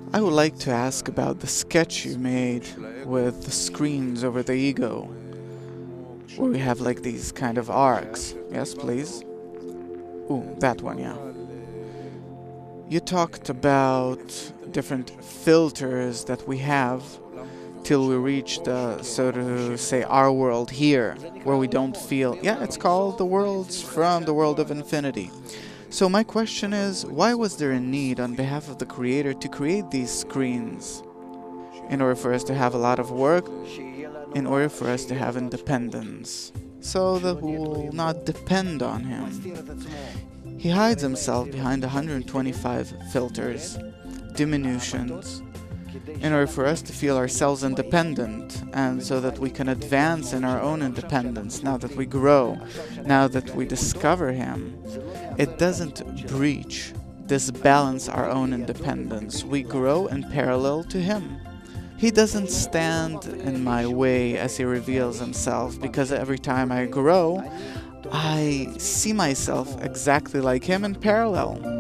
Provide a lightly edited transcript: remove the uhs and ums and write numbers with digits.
I would like to ask about the sketch you made with the screens over the ego, where we have like these kind of arcs. Yes, please? Ooh, that one, yeah. You talked about different filters that we have till we reach the, so to say, our world here, where we don't feel... Yeah, it's called the worlds from the world of infinity. So my question is, why was there a need on behalf of the creator to create these screens? In order for us to have a lot of work, in order for us to have independence, so that we will not depend on him. He hides himself behind 125 filters, diminutions, in order for us to feel ourselves independent, and so that we can advance in our own independence now that we grow, now that we discover him. It doesn't breach, disbalance our own independence. We grow in parallel to him. He doesn't stand in my way as he reveals himself, because every time I grow, I see myself exactly like him in parallel.